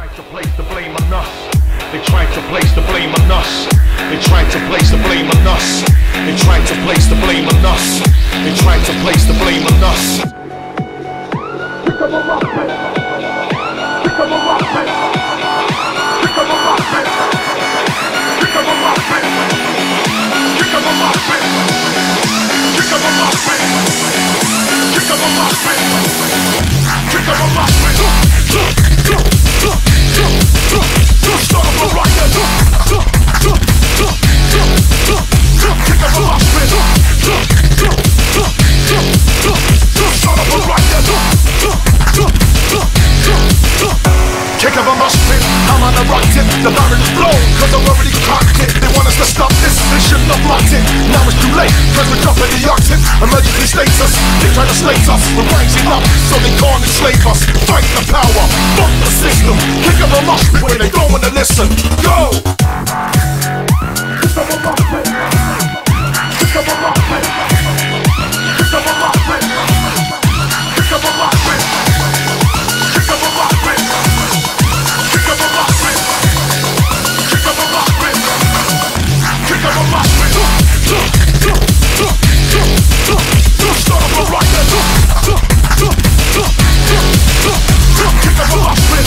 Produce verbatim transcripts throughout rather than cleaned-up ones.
tried to place the blame on us. They tried to place the blame on us. They tried to place the blame on us. They tried to place the blame on us. They tried to place the blame on us. Pick up a rock, pick up a rock, pick up a rock, pick up a rock, pick up a rock, pick up a rock, pick pick up a rock, pick up a rock, start up a rocket. Pick up a rock, start up a rocket. Kick up a mosh pit, I'm on a rock tip. The barrel is blown, cause I've already cocked it. They want us to stop this, they shouldn't have blocked it. Now it's too late, cause we're dropping the Arctic. Emergency status, they try to slate us. We're rising up, so they can't enslave us. Fight the power, fuck the system. Kick up a mosh pit when they don't wanna listen. Go! Kick up a mosh pit. Kick up a mosh pit. Kick up a mosh pit. Kick up a mosh pit. Kick up a mosh pit. Kick up a mosh pit. Kick up a mosh pit. Kick up a mosh pit. Start up a rocket. Kick up a mosh pit.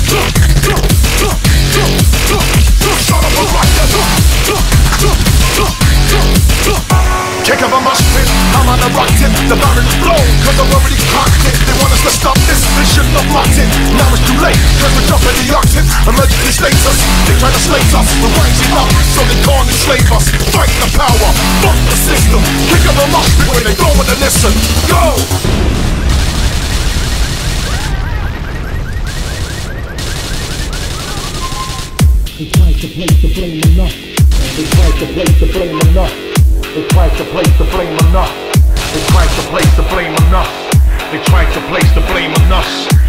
Start up a rocket. Kick up a mosh pit, I'm on a rock tip. The barrel is blown, cause I've already cocked it. They want us to stop this, they shouldn't have blocked it. Now it's too late, cause we're dropping the Arctic. Emergency status, they try to slate us. We're rising up, so they can't enslave us. Fight the power, fuck the system. Kick up a mosh pit when they don't wanna listen. Go! They tried to place the blame on us. They tried to place the blame on us. They tried to place the blame on us. They tried to place the blame on us. They tried to place the blame on us.